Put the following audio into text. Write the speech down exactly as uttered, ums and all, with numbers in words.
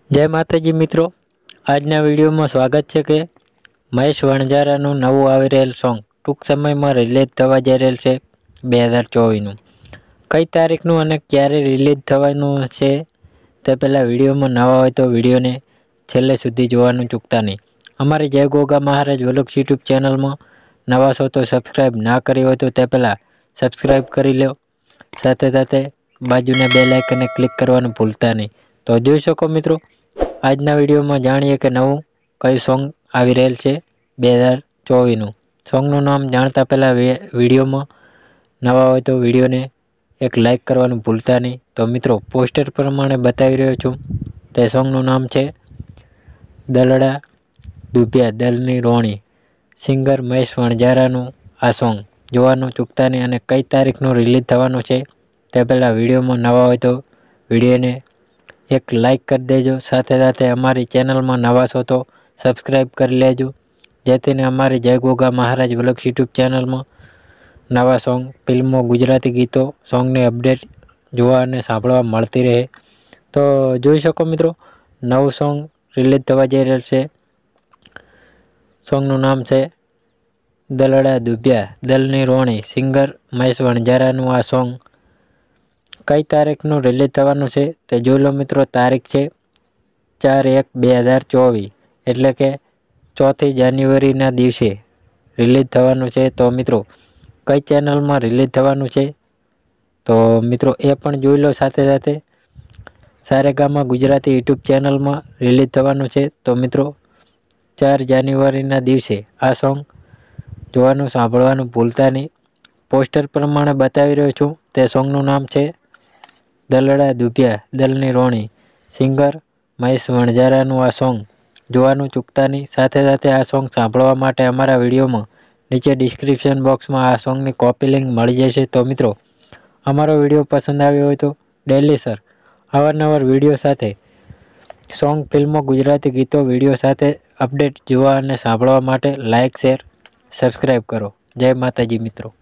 જય માતાજી મિત્રો, આજના વિડીયોમાં સ્વાગત છે કે મહેશ વણજારાનું નવું આવી રહેલ સોંગ ટૂંક સમયમાં રિલીઝ થવા જઈ રહેલ છે બે હજાર ચોવીસનું. કઈ તારીખનું અને ક્યારે રિલીઝ થવાનું છે તે પહેલાં વિડીયોમાં નવા હોય તો વિડીયોને છેલ્લે સુધી જોવાનું ચૂકતા નહીં. અમારી જય ગોગા મહારાજ વ્લોગ્સ યુટ્યુબ ચેનલમાં નવા છો તો સબસ્ક્રાઈબ ના કરી હોય તો તે પહેલાં સબસ્ક્રાઈબ કરી લો. સાથે સાથે બાજુના બેલ આઇકનને ક્લિક કરવાનું ભૂલતા નહીં. તો જોઈ શકો મિત્રો, આજના વિડીયોમાં જાણીએ કે નવું કયું સોંગ આવી રહેલ છે બે હજાર ચોવીસનું. સોંગનું નામ જાણતા પહેલાં વિડીયોમાં નવા હોય તો વિડીયોને એક લાઇક કરવાનું ભૂલતા નહીં. તો મિત્રો, પોસ્ટર પ્રમાણે બતાવી રહ્યો છું તે સોંગનું નામ છે દલડા દુભ્યા દલની રોણી. સિંગર મહેશ વણજારાનું આ સોંગ જોવાનું ચૂકતા નહીં. અને કઈ તારીખનું રિલીઝ થવાનું છે તે પહેલાં વિડીયોમાં નવા હોય તો વિડીયોને એક લાઇક કરી દેજો. સાથે સાથે અમારી ચેનલમાં નવા છો તો સબસ્ક્રાઈબ કરી લેજો, જેથીને અમારી જય ગોગા મહારાજ વ્લોગ્સ યુટ્યુબ ચેનલમાં નવા સોંગ, ફિલ્મો, ગુજરાતી ગીતો, સોંગની અપડેટ જોવા અને સાંભળવા મળતી રહે. તો જોઈ શકો મિત્રો, નવું સોંગ રિલીઝ થવા જઈ રહેલ છે. સોંગનું નામ છે દલડા દુભ્યા દલની રોણી. સિંગર મહેશ વણજારાનું આ સોંગ કઈ તારીખનું રિલીઝ થવાનું છે તે જોઈ લો મિત્રો. તારીખ છે ચાર એક બે હજાર ચોવીસ, એટલે કે ચોથી જાન્યુઆરીના દિવસે રિલીઝ થવાનું છે. તો મિત્રો, કઈ ચેનલમાં રિલીઝ થવાનું છે તો મિત્રો એ પણ જોઈ લો. સાથે સાથે સારેગામા ગુજરાતી યુટ્યુબ ચેનલમાં રિલીઝ થવાનું છે. તો મિત્રો, ચાર જાન્યુઆરીના દિવસે આ સોંગ જોવાનું સાંભળવાનું ભૂલતા નહીં. પોસ્ટર પ્રમાણે બતાવી રહ્યો છું તે સોંગનું નામ છે દલડા દુભ્યા દલની રોણી. સિંગર મહેશ વણજારાનું આ સોંગ જોવાનું ચૂકતા નહીં. સાથે સાથે આ સોંગ સાંભળવા માટે અમારા વિડીયોમાં નીચે ડિસ્ક્રિપ્શન બોક્સમાં આ સોંગની કોપી લિંક મળી જશે. તો મિત્રો, અમારો વિડીયો પસંદ આવ્યો હોય તો ડેલી સર અવારનવાર વિડીયો સાથે સોંગ, ફિલ્મો, ગુજરાતી ગીતો, વિડીયો સાથે અપડેટ જોવા અને સાંભળવા માટે લાઇક, શેર, સબસ્ક્રાઈબ કરો. જય માતાજી મિત્રો.